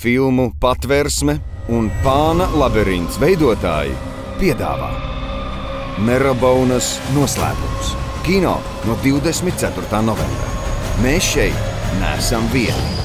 Filmu Patversme un Pāna labirints veidotāji piedāvā Merobonas noslēpums. Kino no 24. novembra. Mēs šeit neesam vieni.